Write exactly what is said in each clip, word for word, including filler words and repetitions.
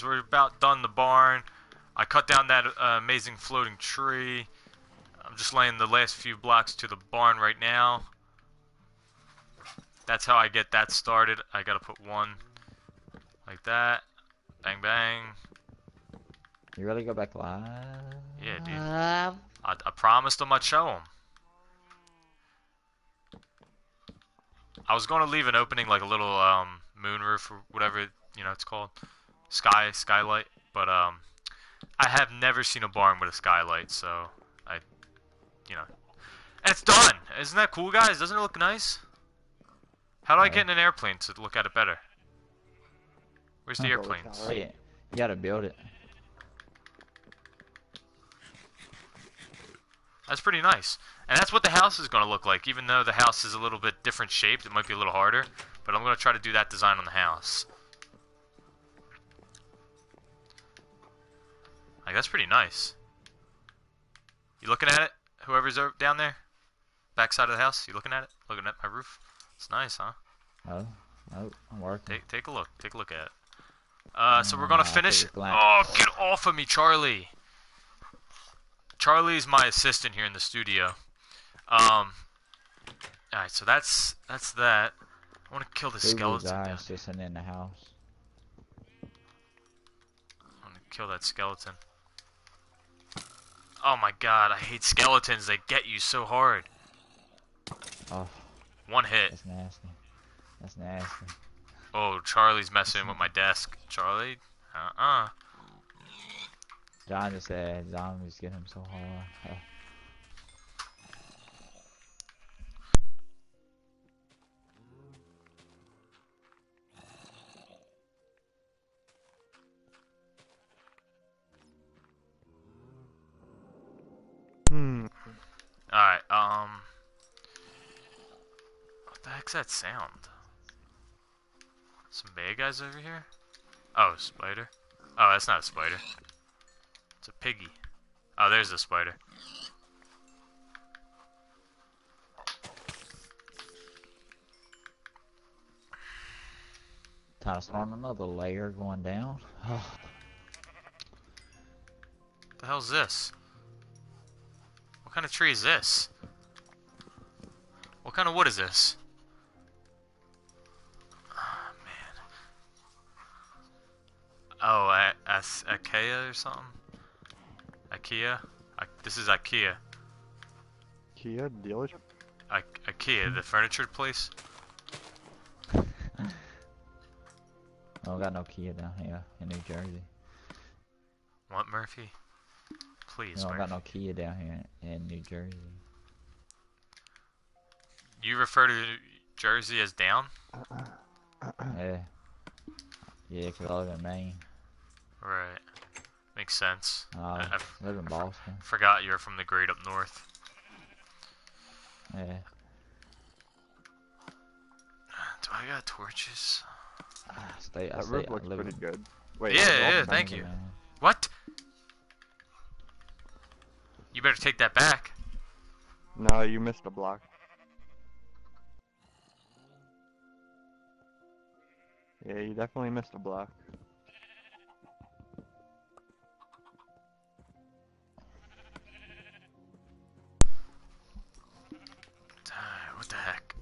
guys, we're about done the barn. I cut down that uh, amazing floating tree. I'm just laying the last few blocks to the barn right now. That's how I get that started. I gotta put one like that. Bang, bang. You really go back live? Yeah, dude. I, I promised them I'd show them. I was going to leave an opening, like a little um, moon roof or whatever, you know, it's called. Sky, skylight. But um, I have never seen a barn with a skylight, so I, you know. And it's done! Isn't that cool, guys? Doesn't it look nice? How do I get in an airplane to look at it better? Where's the airplanes? Oh, yeah. You gotta build it. That's pretty nice. And that's what the house is going to look like. Even though the house is a little bit different shaped, it might be a little harder. But I'm going to try to do that design on the house. Like, that's pretty nice. You looking at it? Whoever's over down there? Back side of the house? You looking at it? Looking at my roof? It's nice, huh? Oh, oh, I'm working. Take, take a look. Take a look at it. Uh, so we're going to finish... Oh, get off of me, Charlie! Charlie's my assistant here in the studio. Um, alright, so that's that's that. I want to kill the skeleton down there. Just in the house. I want to kill that skeleton. Oh my god, I hate skeletons. They get you so hard. Oh. One hit. That's nasty. That's nasty. Oh, Charlie's messing with my desk. Charlie? Uh-uh. John just said zombies get him so hard. Hmm. Alright, um... what the heck's that sound? Some bad guys over here? Oh, a spider? Oh, that's not a spider. It's a piggy. Oh, there's a spider. Time to start another layer going down. What the hell's this? What kind of tree is this? What kind of wood is this? Oh, man. Oh, a as Ikea or something? Ikea? I this is Ikea. Kia dealership? I Ikea, the furniture place? I don't got no Kia down here in New Jersey. What, Murphy? Please, I don't Murphy. got no Kia down here in New Jersey. You refer to Jersey as down? Yeah. Yeah, because I live in Maine. Right. Makes sense. Uh, I, I live in Boston. Forgot you're from the great up north. Yeah. Do I got torches? Ah, stay, I That stay, roof I looks live pretty in, good. Wait, Yeah, no, yeah, no, thank no, you. no. What? You better take that back. No, you missed a block. Yeah, you definitely missed a block. What the heck?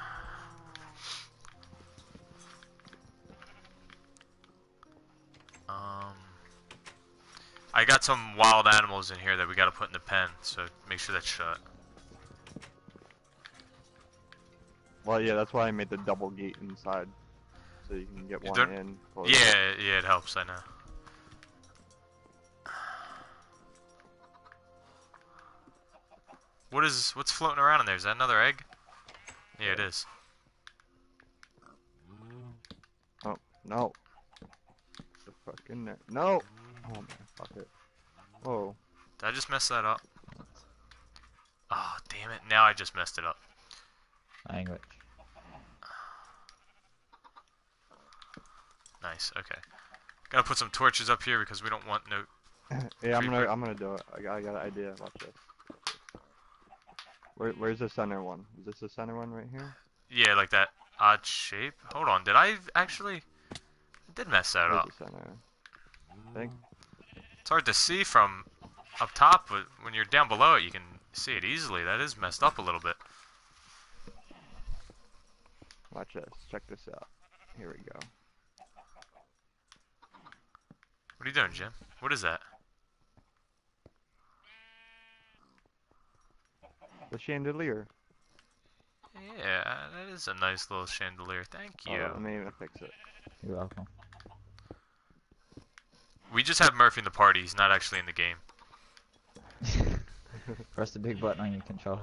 Um, I got some wild animals in here that we gotta put in the pen, so make sure that's shut. Well, yeah, that's why I made the double gate inside. So you can get one Don't- in. Yeah, yeah, it helps, I know. What is, what's floating around in there? Is that another egg? Yeah, it is. Oh, no. The fucking net. No! Oh man, fuck it. Whoa. Did I just mess that up? Oh, damn it. Now I just messed it up. language. Nice, okay. Gotta put some torches up here because we don't want no... Yeah, I'm creeper. gonna, I'm gonna do it. I got, I got an idea. Watch this. Where, where's the center one? Is this the center one right here? Yeah, like that odd shape. Hold on, did I actually... I did mess that Where's up. the center? think. It's hard to see from up top, but when you're down below it, you can see it easily. That is messed up a little bit. Watch this. Check this out. Here we go. What are you doing, Jim? What is that? The chandelier. Yeah, that is a nice little chandelier. Thank you. Oh, let me even fix it. You're welcome. We just have Murphy in the party. He's not actually in the game. Press the big button on your controller.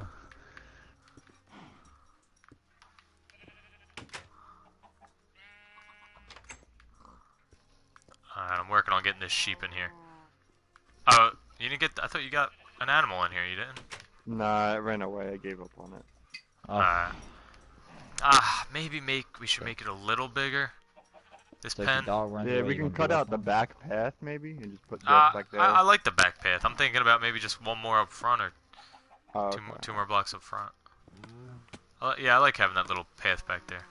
Alright, I'm working on getting this sheep in here. Oh, you didn't get... I thought you got an animal in here. You didn't? Nah, it ran away. I gave up on it. Oh, Alright. Ah, maybe make... We should make it a little bigger. This so if the pen. dog runs Yeah, away, we you can gonna cut give out up the on it? back path maybe and just put Uh, that back there. I, I like the back path. I'm thinking about maybe just one more up front or oh, two, okay. more, two more blocks up front. Uh, yeah, I like having that little path back there.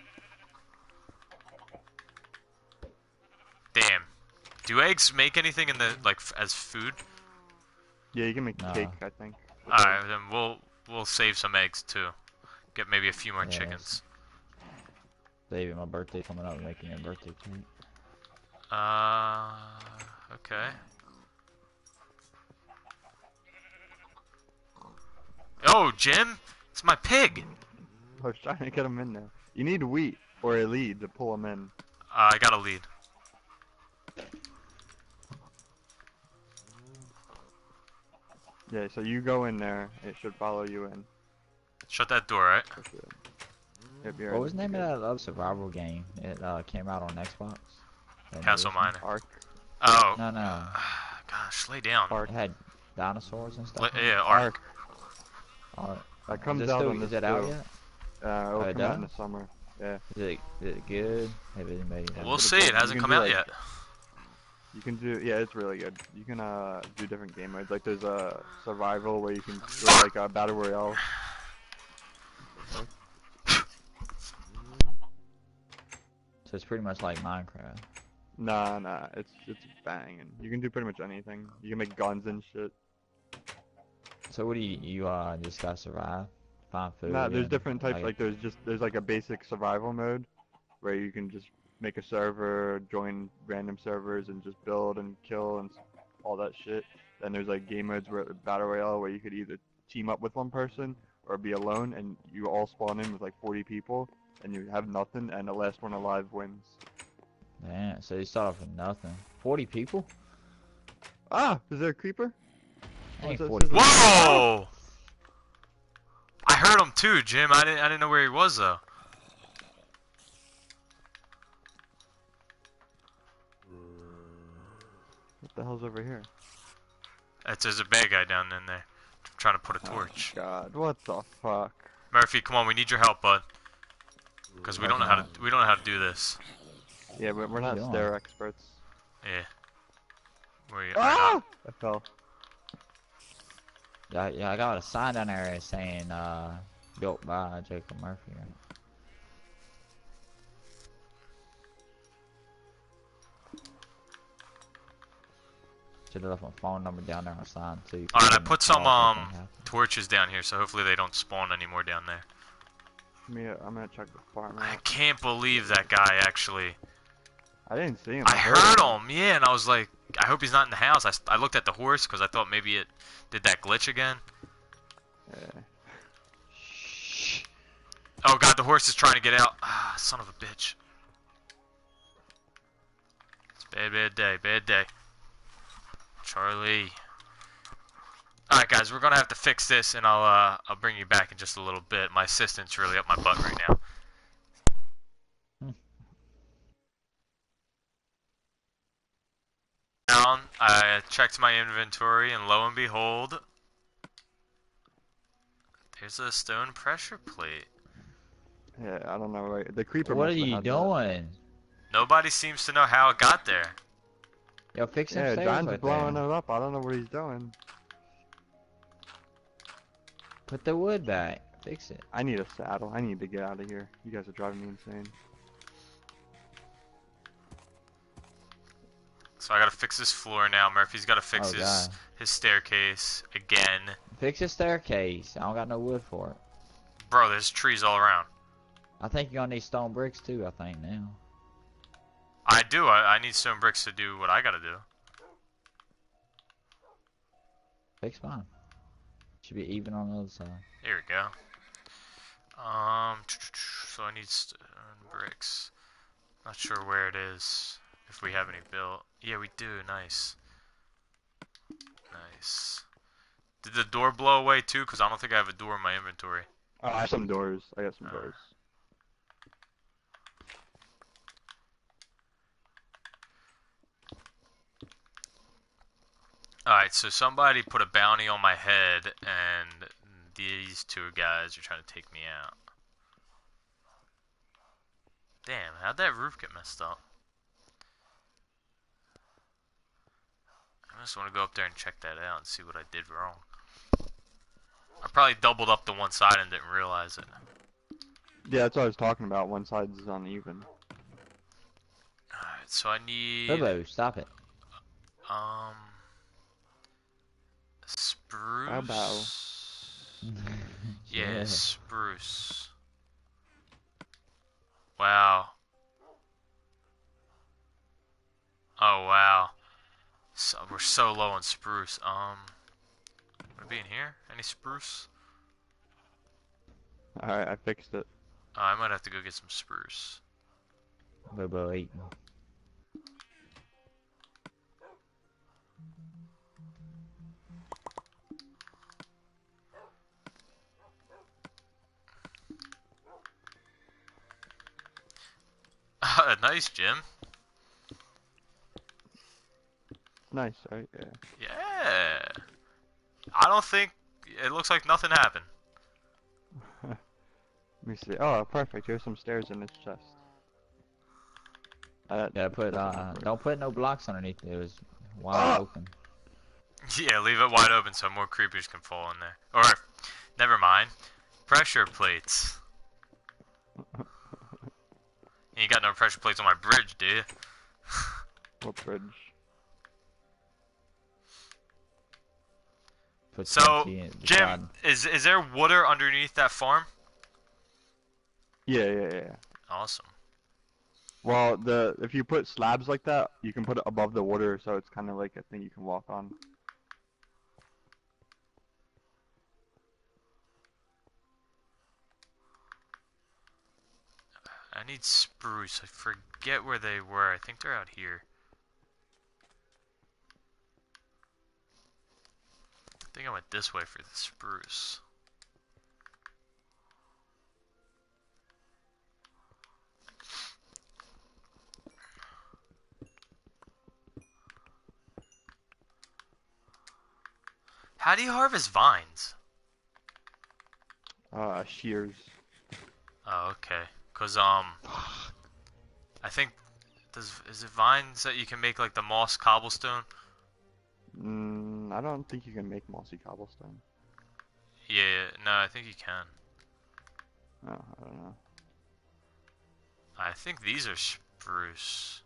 Damn. Do eggs make anything in the like f as food? Yeah, you can make Nah. cake, I think. with All right, eggs. then we'll we'll save some eggs too. Get maybe a few more Yes. chickens. Baby, my birthday coming up, making me a birthday cake. Uh, okay. Oh, Jim, it's my pig. I was trying to get them in there. You need wheat or a lead to pull them in. Uh, I got a lead. Yeah, so you go in there. It should follow you in. Shut that door, right? It should. Yep, you're What in. was the name You're of that love survival game? It uh, came out on Xbox. That Castle newest one? Miner. good. Ark. Oh. No, no. Gosh, lay down. Ark. It had dinosaurs and La stuff. yeah, Ark. Alright. That comes is it out still, on this is it out too. yet? Uh, it'll Oh, it come out in does? the summer. Yeah. Is it, is it good? Have anybody? We'll pretty see. good. It You hasn't can come do, out like- yet. You can do, yeah, it's really good. You can uh do different game modes. Like there's a survival where you can do like a battle royale. So it's pretty much like Minecraft. Nah, nah, it's it's banging. You can do pretty much anything. You can make guns and shit. So what do you you uh just gotta survive, find food? Nah, there's and, different types. Like there's just there's like a basic survival mode where you can just make a server, join random servers, and just build and kill and all that shit. Then there's like game modes where battle royale where you could either team up with one person or be alone, and you all spawn in with like forty people, and you have nothing, and the last one alive wins. Man, so you start off with nothing. Forty people? Ah, is there a creeper? Ain't that forty. scissors? Whoa! I heard him too, Jim. I didn't. I didn't know where he was though. What the hell's over here? It's, there's a bad guy down in there, trying to put a Oh, torch. God, what the fuck? Murphy, come on, we need your help, bud. Because we don't know how to. We don't know how to do this. Yeah, but we're not you stair doing? experts. Yeah. Where you? Ah! I fell. Yeah, yeah, I got a sign down there saying uh built by Jacob Murphy. Should have left my phone number down there on sign too. All right, I put some um torches down here, so hopefully they don't spawn anymore down there. Me, I'm gonna check the farm I out. can't believe that guy actually. I didn't see him. I heard him, yeah, and I was like, I hope he's not in the house. I, s- I looked at the horse because I thought maybe it did that glitch again. Yeah. Shh. Oh god, the horse is trying to get out. Ah, son of a bitch. It's a bad, bad day, bad day. Charlie. Alright guys, we're gonna have to fix this and I'll uh I'll bring you back in just a little bit. My assistant's really up my butt right now. Down, I checked my inventory and lo and behold, there's a stone pressure plate. Yeah, I don't know. Right? The creeper. What are must have you had that. doing? Nobody seems to know how it got there. Yo, fix them Yeah, stairs John's right blowing there. it up. I don't know what he's doing. Put the wood back. Fix it. I need a saddle. I need to get out of here. You guys are driving me insane. So I gotta fix this floor now. Murphy's gotta fix Oh his god. his staircase again. Fix the staircase. I don't got no wood for it. Bro, there's trees all around. I think you're gonna need stone bricks too, I think now. I do. I, I need stone bricks to do what I gotta do. Fix mine. Should be even on the other side. Here we go. Um, so I need stone bricks. Not sure where it is. If we have any built. Yeah, we do. Nice. Nice. Did the door blow away too? Because I don't think I have a door in my inventory. Oh, I have some doors. I got some Uh. doors. Alright, so somebody put a bounty on my head, and these two guys are trying to take me out. Damn, how'd that roof get messed up? I just want to go up there and check that out and see what I did wrong. I probably doubled up to one side and didn't realize it. Yeah, that's what I was talking about. One side's uneven. Alright, so I need... Bobo, stop it. Um... Spruce? Bobo. Yeah, spruce. Wow. Oh, wow. So, we're so low on spruce. Um, would it be in here? Any spruce? Alright, I fixed it. Uh, I might have to go get some spruce. Bobo eating. Nice, Jim. Nice, right? Yeah. Yeah. I don't think... It looks like nothing happened. Let me see. Oh, perfect. Here's some stairs in this chest. Uh, Yeah, put uh, don't put no blocks underneath it. It was wide Ah! open. Yeah, leave it wide open so more creepers can fall in there. Or, never mind. Pressure plates. You ain't got no pressure plates on my bridge, do you? what bridge? Put So, T N T in Jim, beside. is is there water underneath that farm? Yeah, yeah, yeah. Awesome. Well, the if you put slabs like that, you can put it above the water, so it's kind of like a thing you can walk on. I need spruce. I forget where they were. I think they're out here. I think I went this way for the spruce. How do you harvest vines? Uh, shears. Oh, okay. Cause um, I think does is it vines that you can make like the moss cobblestone? Mm, I don't think you can make mossy cobblestone. Yeah, no, I think you can. Oh, I don't know. I think these are spruce.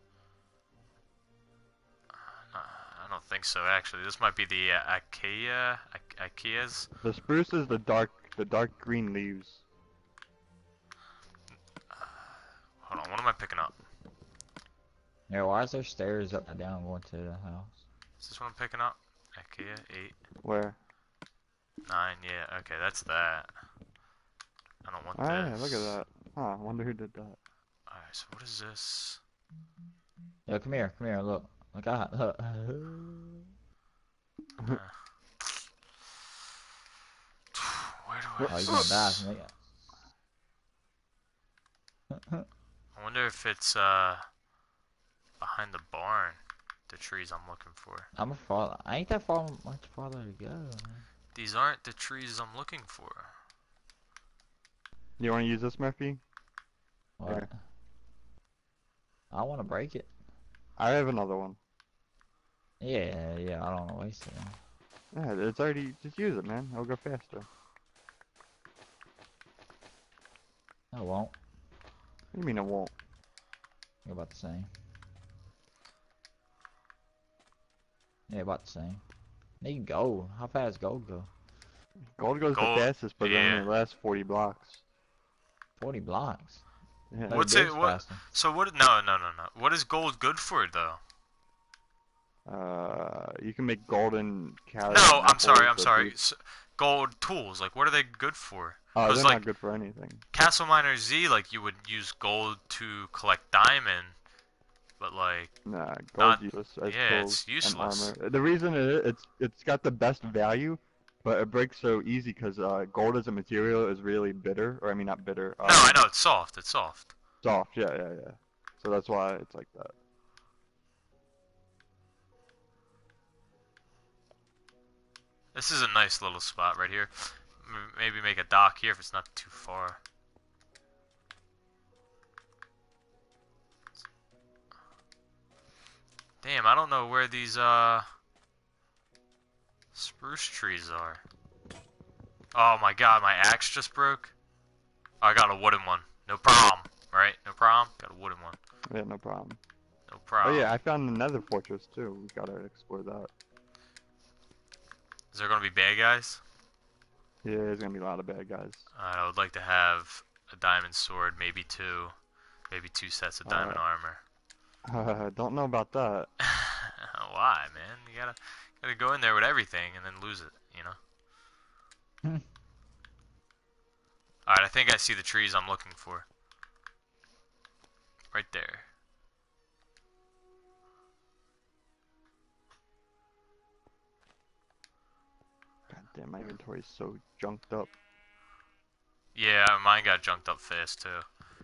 Uh, I don't think so, actually. This might be the uh, Acacia, I Acacias. The spruce is the dark, the dark green leaves. Hold on, what am I picking up? Yeah, why is there stairs up and down going to the house? Is this what I'm picking up? Acacia, eight, Where? nine, yeah, okay, that's that. I don't want Oh yeah, this. look at that. Huh, I wonder who did that. Alright, so what is this? Yo, come here, come here, look. Look out, look. Uh, where do I... Oh, you're gonna die from it. I wonder if it's, uh... behind the barn. The trees I'm looking for. I'm a far. I ain't that far much farther to go. Man. These aren't the trees I'm looking for. You want to use this, Murphy? What? Here. I want to break it. I have another one. Yeah, yeah. I don't want to waste it. Man. Yeah, it's already. Just use it, man. It'll go faster. I won't. What do you mean it won't? You're about the same. Yeah, about the same. Need gold. How fast gold go? Gold goes the Gold, fastest, but it yeah. only lasts forty blocks. forty blocks. Yeah. Thought it What's it? goes What? faster. So what? No, no, no, no. What is gold good for though? Uh, you can make golden carrots No, and I'm sorry, apples. I'm The sorry. boost. S gold tools, like what are they good for? Oh, Cause they're like not good for anything. Castle Miner Z, like you would use gold to collect diamond, but like Nah, not. gold's useless as Yeah, tools it's and useless. armor. The reason it it's it's got the best value, but it breaks so easy because uh, gold as a material is really bitter, or I mean not bitter, No, I um, know it's soft. It's soft. soft. Yeah, yeah, yeah. So that's why it's like that. This is a nice little spot right here. M maybe make a dock here if it's not too far. Damn, I don't know where these uh spruce trees are. Oh my god, my axe just broke. Oh, I got a wooden one. No problem, right? No problem. Got a wooden one. Yeah, no problem. No Oh problem. yeah, I found another fortress too. We gotta explore that. Is there gonna be bad guys? Yeah, there's gonna be a lot of bad guys. Uh, I would like to have a diamond sword, maybe two, maybe two sets of diamond armor. Uh, don't know about that. Why, man? You gotta gotta go in there with everything and then lose it, you know? Hmm. Alright, I think I see the trees I'm looking for. Right there. God damn, my inventory's so junked up. Yeah, mine got junked up fast too.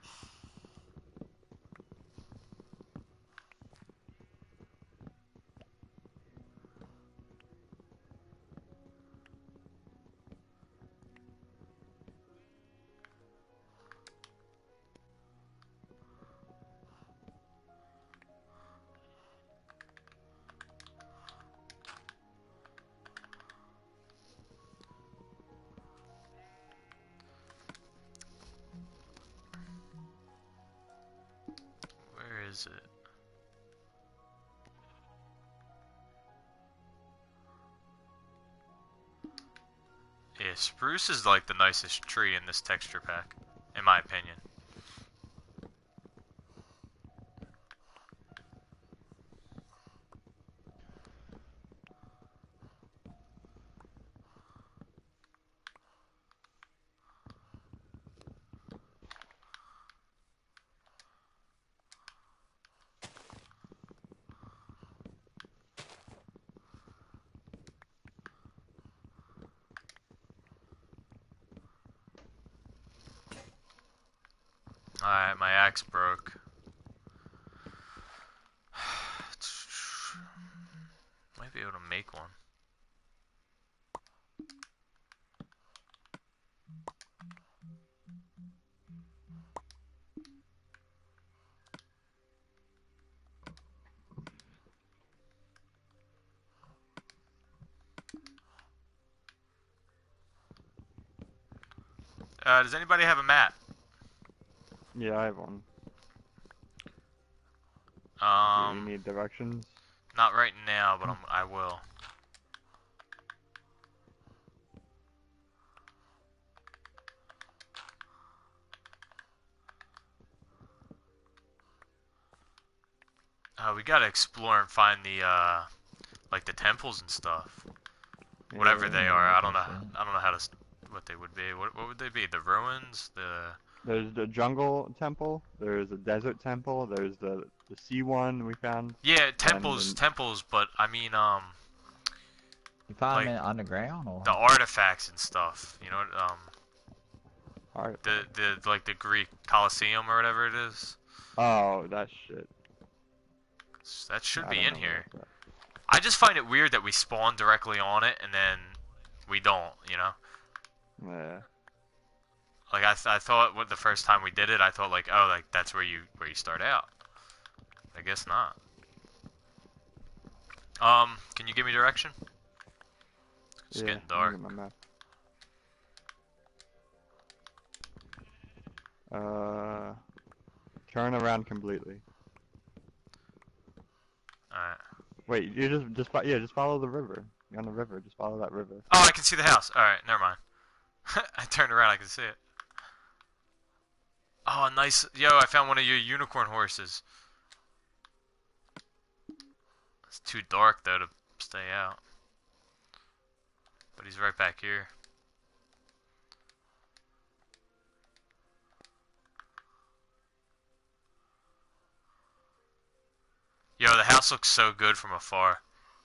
Where is it? Yeah, spruce is like the nicest tree in this texture pack, in my opinion. Alright, my axe broke. Might be able to make one. Uh, does anybody have a map? Yeah, I have one. Do you Um, need directions? not right now, but I'm, I will. Uh, we gotta explore and find the, uh, like the temples and stuff. Whatever Yeah. they Yeah, are, I like don't I know. said. I don't know how to, s- what they would be. What, what would they be? The ruins? The There's the jungle temple. There's the desert temple. There's the the sea one we found. yeah, And temples, then temples. But I mean, um, You find like them in underground or? the artifacts and stuff. You know, um, alright. the the like the Greek Colosseum or whatever it is. Oh, that shit. That should I be don't in know here. about I just find it weird that we spawn directly on it and then we don't. You know. that. Yeah. Like I, th I thought what the first time we did it, I thought like, oh, like that's where you where you start out. I guess not. Um, can you give me direction? It's Yeah. getting Let me dark. get my map. Uh, turn around completely. Alright. Wait, you just just fo- yeah, just follow the river. You're on the river. Just follow that river. Oh, I can see the house. All right, never mind. I turned around, I can see it. Oh, nice. Yo, I found one of your unicorn horses. It's too dark though to stay out. But he's right back here. Yo, the house looks so good from afar.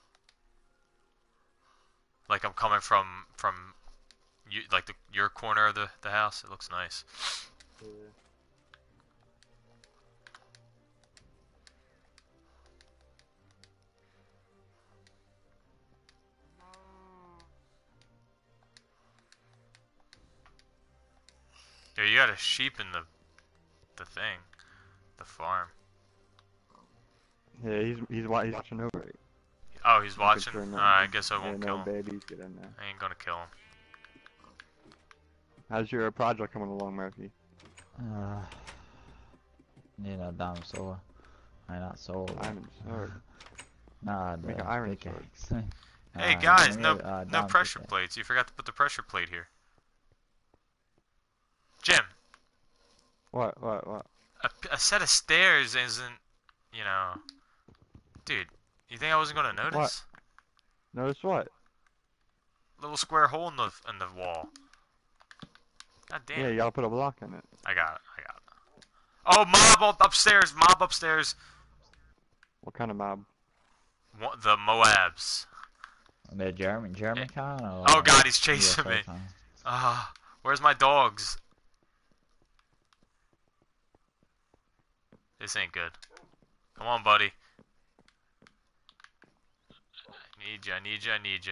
Like I'm coming from from you, like the your corner of the the house. It looks nice. Yeah. Yo, you got a sheep in the the thing, the farm. Yeah, he's he's wa- he's watching over it. Oh, he's Making watching. sure no, Alright, I guess I yeah, won't no kill him. babies get in there. I ain't gonna kill him. How's your project coming along, Murphy? Uh, need a diamond sword. I not sword. Diamond sword. Nah, the Make an iron pickaxe. Hey Uh, guys, give me no a, uh, no diamond pressure pickaxe. plates. You forgot to put the pressure plate here. Jim, What? What? What? a, a set of stairs isn't, you know, dude. You think I wasn't gonna notice? What? Notice what? Little square hole in the in the wall. God damn. Yeah, you gotta put a block in it. I got it. I got it. Oh, mob up- upstairs. Mob upstairs. What kind of mob? What, the Moabs. The German German Eh. kind or Oh god, he's U chasing S A me. kind? Ah, where's my dogs? This ain't good. Come on, buddy. I need you. I need you. I need you.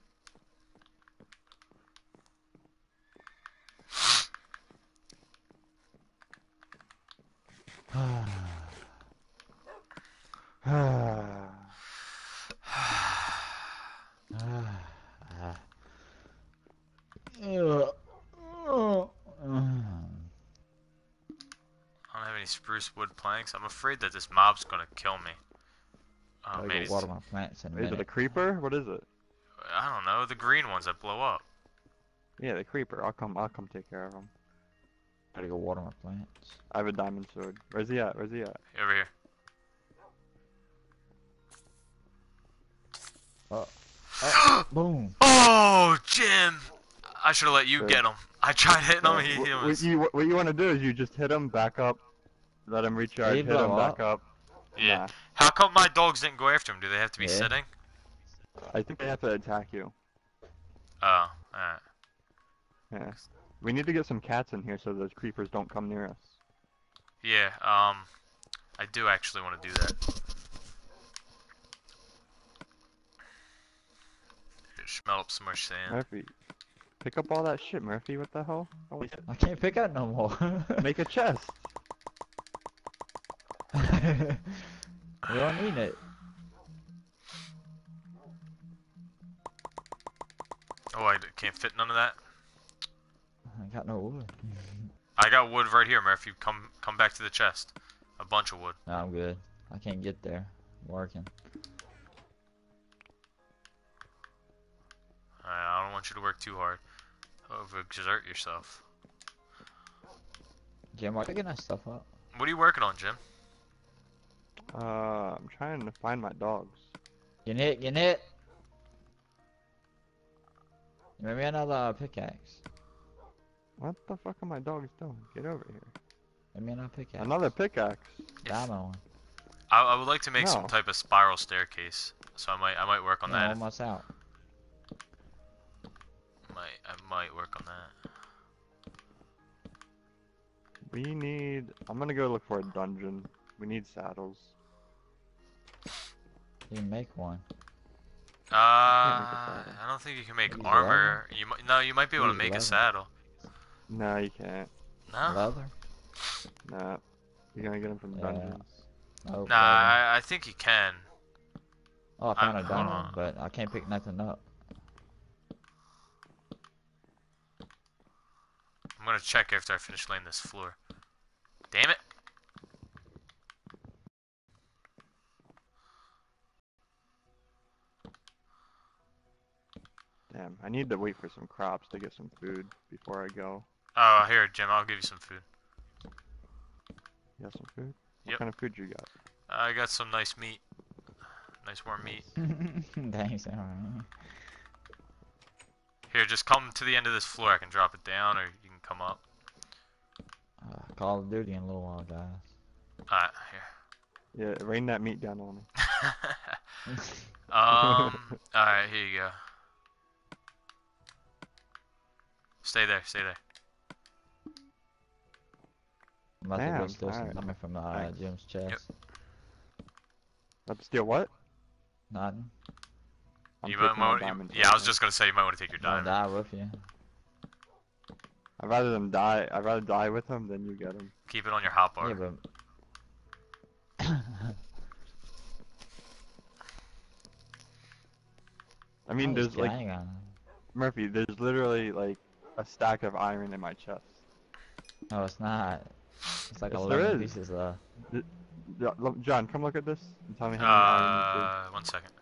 I don't have any spruce wood planks. I'm afraid that this mob's gonna kill me. Oh, Gotta maybe go water my plants in a Is it a minute. creeper? What is it? I don't know. The green ones that blow up. Yeah, the creeper. I'll come. I'll come take care of him. Gotta go water my plants. I have a diamond sword. Where's he at? Where's he at? Over here. Oh, oh, boom. Oh, Jim! I should have let you Sure. get him. I tried hitting him. Uh, He, what, he what was. you what you want to do is you just hit him, back up, let him recharge, He'd hit him, blow back up. Yeah. Nah, How come my dogs didn't go after him? Do they have to be Yeah. sitting? I think they have to attack you. Oh, alright. Yeah. We need to get some cats in here so those creepers don't come near us. Yeah, um, I do actually want to do that. Here, smell up some more sand. Murphy, pick up all that shit, Murphy. What the hell? Oh, I can't pick up no more. make a chest. We don't need it. Oh, I d- can't fit none of that. I got no wood. I got wood right here, Murphy. Come, come back to the chest. A bunch of wood. No, I'm good. I can't get there. I'm working. Alright, I don't want you to work too hard. Overexert yourself. Jim, why are you picking that stuff up? What are you working on, Jim? Uh, I'm trying to find my dogs. Get it, get it. Give me another uh, pickaxe. What the fuck are my dogs doing? Get over here. Give me another pickaxe. Another pickaxe. Diamond one. I, I would like to make some No. type of spiral staircase, so I might, I might work on No, that. almost out. Might, I might work on that. We need. I'm gonna go look for a dungeon. We need saddles. You can make one. Uh, can't make a saddle. I don't think you can make Use armor. You might, no, you might be able to Use make a leather. saddle. No, you can't. No, Leather? Nah. You're gonna get them from Yeah. dungeons. Nope, nah, leather. I, I think you can. Oh, I found I- a hold diamond, on. but I can't pick nothing up. I'm gonna check after I finish laying this floor. Damn it! Damn, I need to wait for some crops to get some food before I go. Oh, here, Jim, I'll give you some food. You got some food? What Yep. kind of food you got? I got some nice meat. Nice warm meat. Thanks, alright. Here, just come to the end of this floor. I can drop it down, or you can come up. Uh, Call of Duty in a little while, guys. Alright, here. Yeah, rain that meat down on me. um, alright, here you go. Stay there, stay there. I'm about to Damn, go steal some alright. diamond from uh, Thanks. Jim's chest. Yep. About to steal what? Nothing. I'm You taking might, my might, you, diamonds yeah, I with was me. just gonna say you might want to take your I'll diamond. die with you. I'd rather them die. I'd rather die with them than you get them. Keep it on your hotbar. Yeah, but... I mean, was there's like gang on. Murphy. There's literally like a stack of iron in my chest. No, it's not. It's like Yes, eleven there is. pieces left. Yeah, look, John, come look at this and tell me how many iron you see. Uh, one second.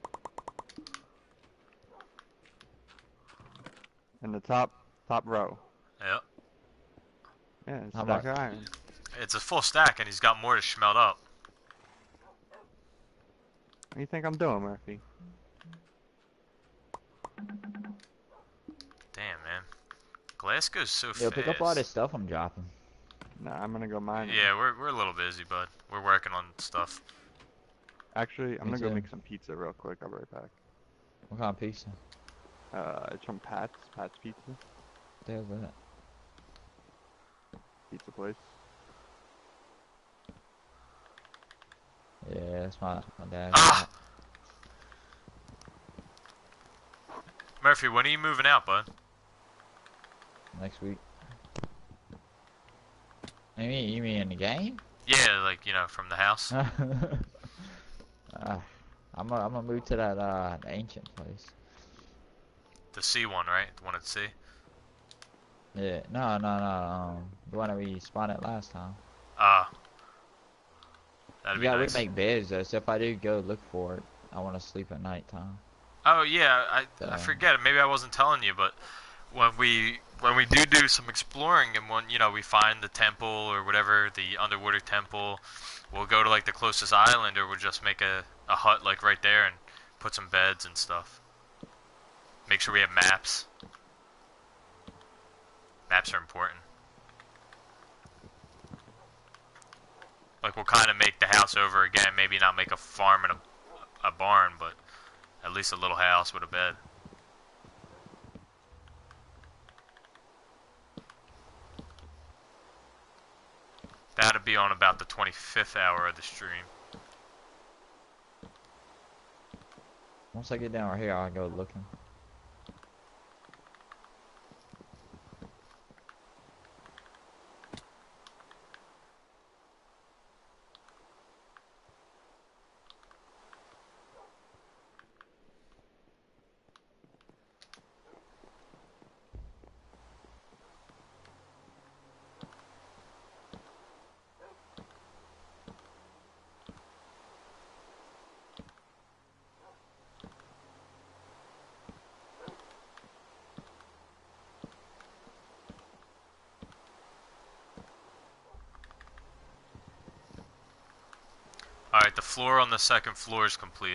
In the top top row. Yep. Yeah, it's a How stack much? of iron. It's a full stack, and he's got more to smelt up. What do you think I'm doing, Murphy? Damn, man. Glass goes so Yo, fast. pick up all this stuff I'm dropping. Nah, I'm gonna go mine. Yeah, we're, we're a little busy, bud. We're working on stuff. Actually, I'm Me gonna go too. make some pizza real quick. I'll be right back. What kind of pizza? Uh, it's from Pat's. Pat's Pizza. What the hell's that? Pizza place. Yeah, that's my, my dad. Ah! Murphy, when are you moving out, bud? Next week. You mean, you mean in the game? Yeah, like, you know, from the house. uh, I'm gonna I'm gonna move to that uh ancient place. The C one, right? The one at C? Yeah, no, no, no, um, the one that we spawned at last time. Ah. Uh, that'd You be gotta nice. make beds though, so if I do go look for it, I want to sleep at night time. Oh, yeah, I, I Uh, forget it. Maybe I wasn't telling you, but when we when we do do some exploring and when, you know, we find the temple or whatever, the underwater temple, we'll go to, like, the closest island, or we'll just make a, a hut, like, right there and put some beds and stuff. Make sure we have maps. Maps are important. Like, we'll kind of make the house over again. Maybe not make a farm and a, a barn, but at least a little house with a bed. That'd be on about the twenty-fifth hour of the stream. Once I get down right here, I'll go looking. Alright, the floor on the second floor is complete.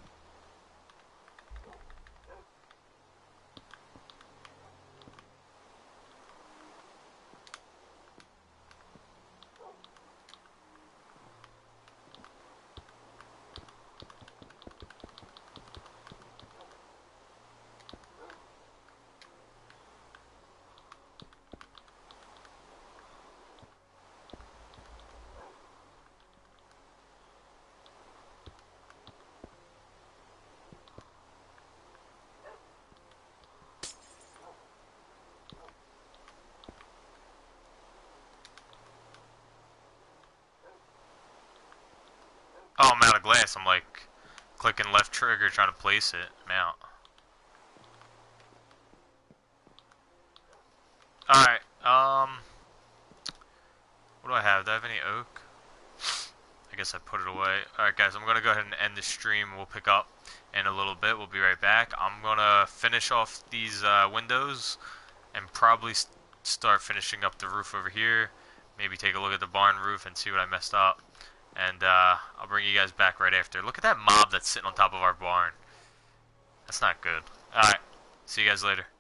Oh, I'm out of glass. I'm like clicking left trigger trying to place it. I'm out. Alright, um... what do I have? Do I have any oak? I guess I put it away. Alright guys, I'm going to go ahead and end the stream. We'll pick up in a little bit. We'll be right back. I'm going to finish off these uh, windows and probably st start finishing up the roof over here. Maybe take a look at the barn roof and see what I messed up. And uh, I'll bring you guys back right after. Look at that mob that's sitting on top of our barn. That's not good. Alright, see you guys later.